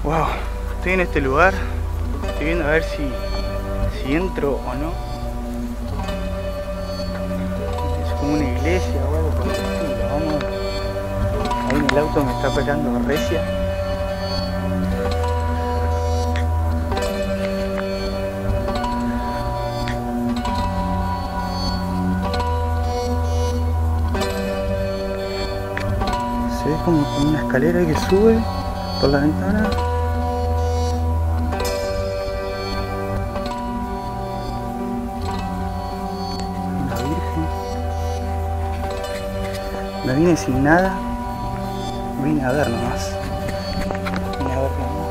Wow, estoy en este lugar. Estoy viendo a ver si entro o no. Es como una iglesia o algo por el estilo. Vamos. Ahí en el auto me está pegando recia. Se ve como una escalera que sube por la ventana. La Virgen. Me vine sin nada. Vine a ver nomás. Vine a ver qué onda.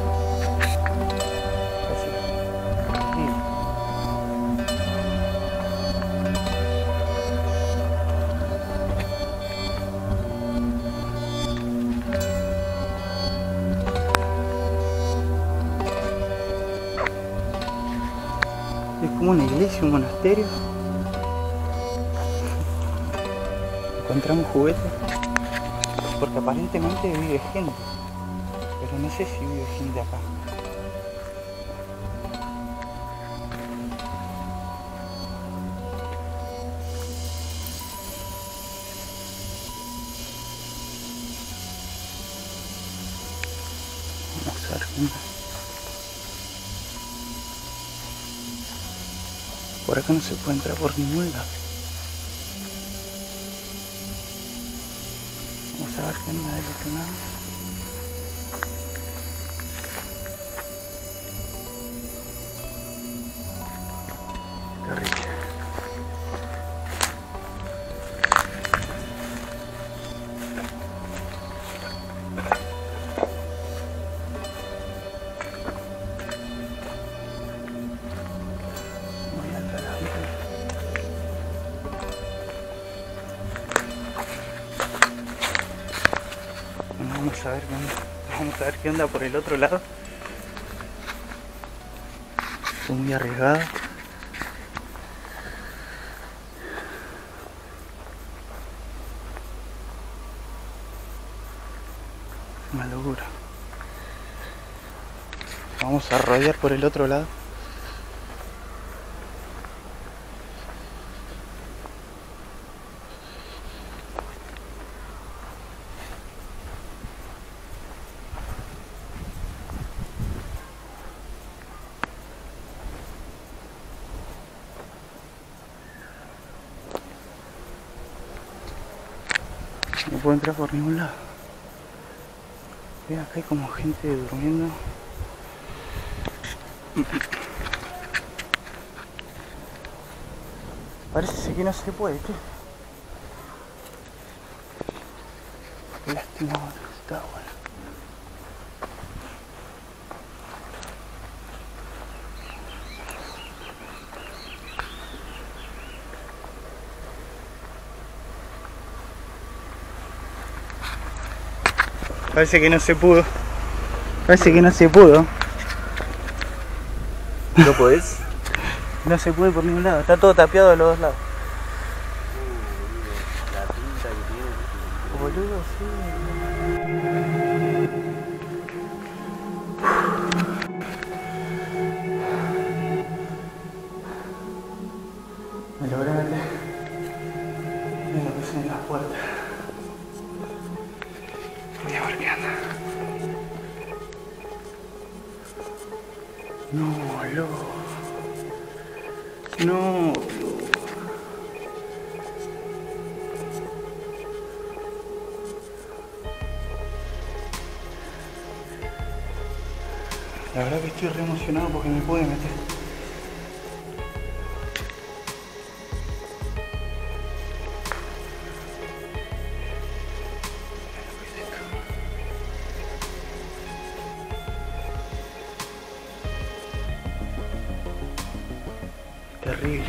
Es como una iglesia, un monasterio. Encontramos juguetes. Porque aparentemente vive gente. Pero no sé si vive gente acá. Vamos a ver qué onda. Por acá no se puede entrar por ningún lado. Vamos a ver qué onda del otro lado. Terrible. Vamos a ver qué onda. Vamos a ver qué onda por el otro lado. Estoy muy arriesgado. Una locura. Vamos a rodear por el otro lado. No puedo entrar por ningún lado. Ve, acá hay como gente durmiendo. Parece que no se puede, ¿qué? Qué lástima, está bueno. Parece que no se pudo. Parece que no se pudo. ¿No podés? No se puede por ningún lado. Está todo tapiado de los dos lados. La pinta que tiene. Boludo, sí. Me logré meter. Me lo puse en la puerta. Voy a ver qué anda. No, loco. No, loco. La verdad que estoy re emocionado porque me pude meter. Terrible.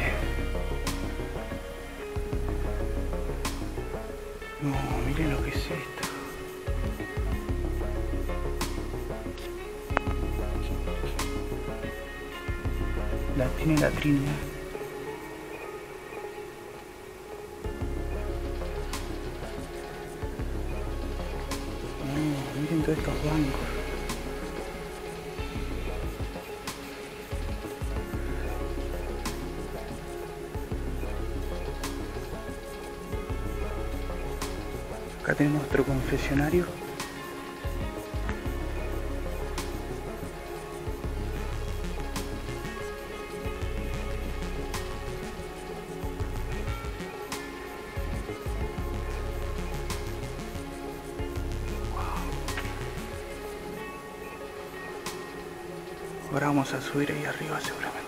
No, miren lo que es esto. Tiene la Trinidad. Miren todos estos bancos. Acá tenemos otro confesionario. Ahora vamos a subir ahí arriba seguramente.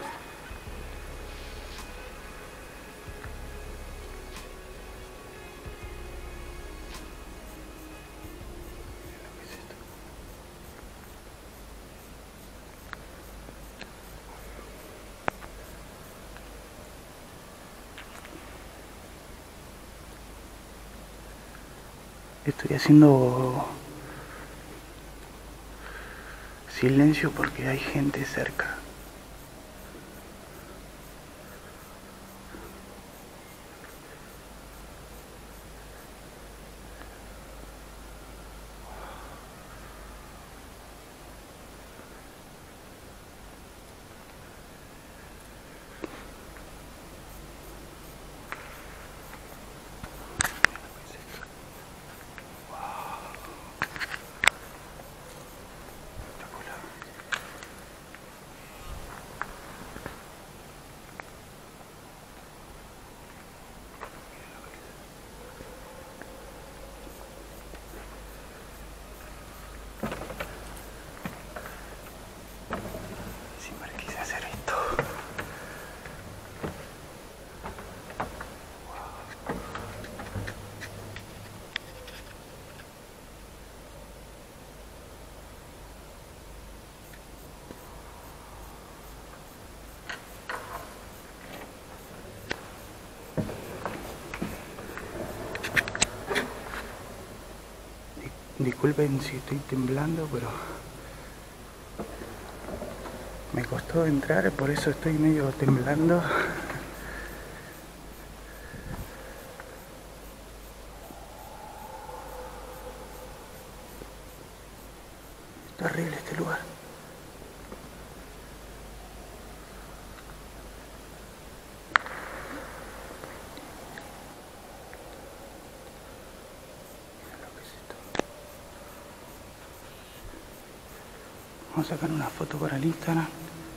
Estoy haciendo silencio porque hay gente cerca. Disculpen si estoy temblando, pero me costó entrar, por eso estoy medio temblando. Está horrible este lugar. Vamos a sacar una foto para el Instagram.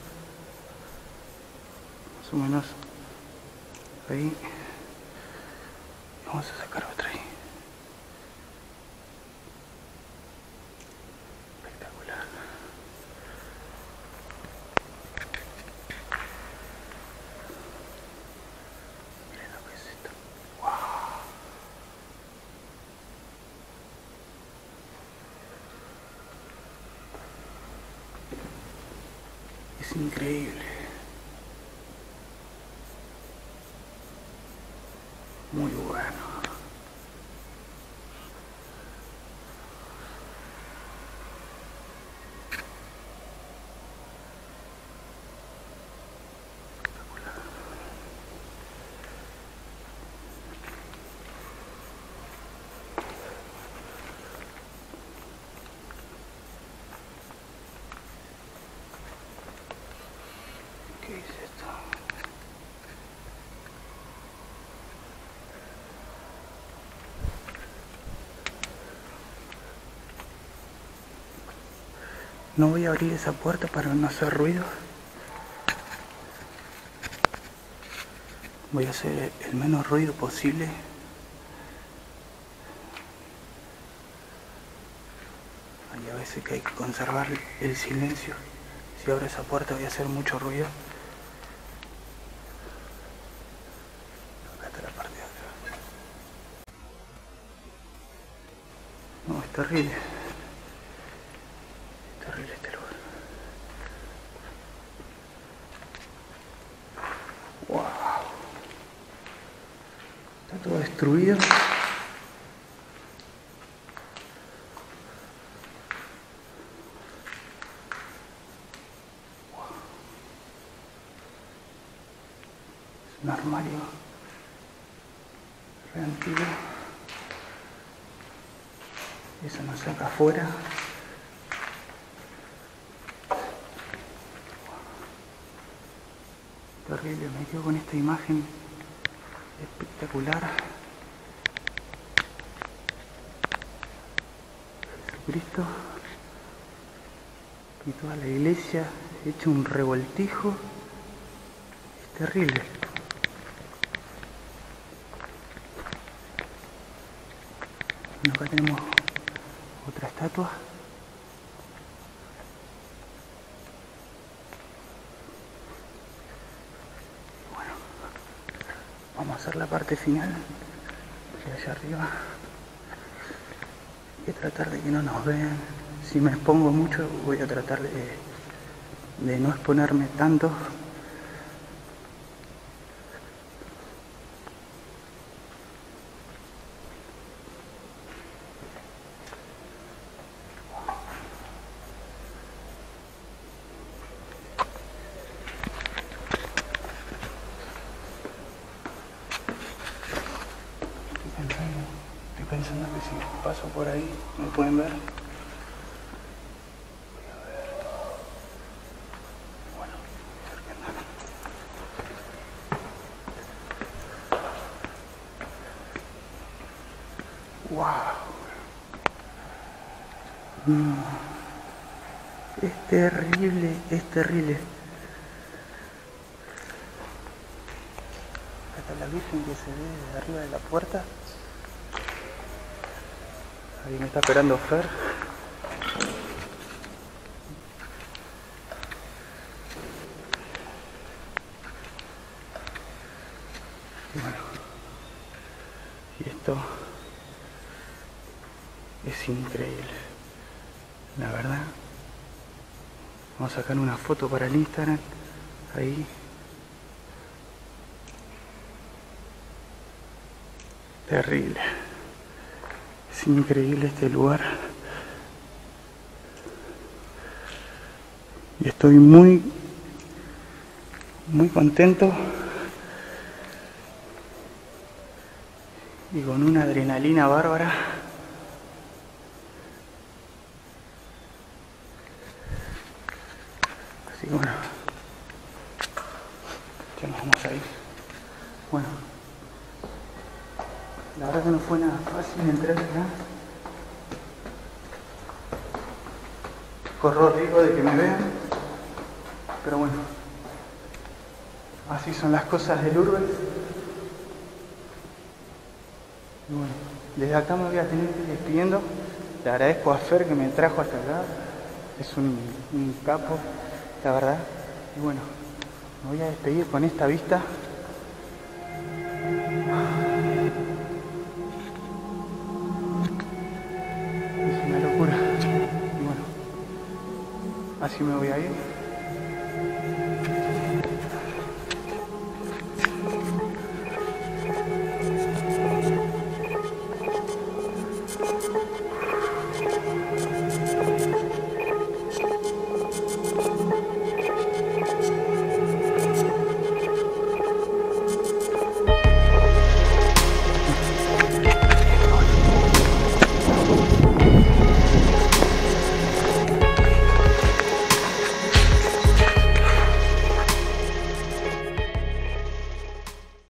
Más o menos ahí. Vamos a sacar otra ahí. Espectacular. Miren lo que es esto. ¡Wow! Es increíble. Muy bueno. ¿Qué es esto? No voy a abrir esa puerta para no hacer ruido. Voy a hacer el menos ruido posible. Hay a veces que hay que conservar el silencio. Si abro esa puerta voy a hacer mucho ruido. Acá está la parte de atrás. No, es terrible. Terrible este lugar. Wow. Está todo destruido. Es un armario re antiguo. Eso nos saca afuera. Terrible, me quedo con esta imagen espectacular. Cristo y toda la iglesia hecha un revoltijo. Es terrible. Bueno, acá tenemos otra estatua. Bueno, vamos a hacer la parte final de allá arriba. Voy a tratar de que no nos vean. Si me expongo mucho, voy a tratar de no exponerme tanto. Estoy pensando que si paso por ahí, ¿me pueden ver? Wow. No. Es terrible, es terrible. Acá está la Virgen que se ve desde arriba de la puerta. Ahí me está esperando Fer. Y bueno. Y esto es increíble. La verdad. Vamos a sacar una foto para el Instagram. Ahí. Terrible. Es increíble este lugar. Y estoy muy contento. Y con una adrenalina bárbara. Así que bueno. Ya nos vamos a ir. Bueno. La verdad que no fue nada fácil entrar acá. Corro riesgo de que me vean. Pero bueno. Así son las cosas del Urbex. Y bueno, desde acá me voy a tener que ir despidiendo. Le agradezco a Fer que me trajo hasta acá. Es un capo, la verdad. Y bueno, me voy a despedir con esta vista. Es una locura. Y bueno, así me voy a ir.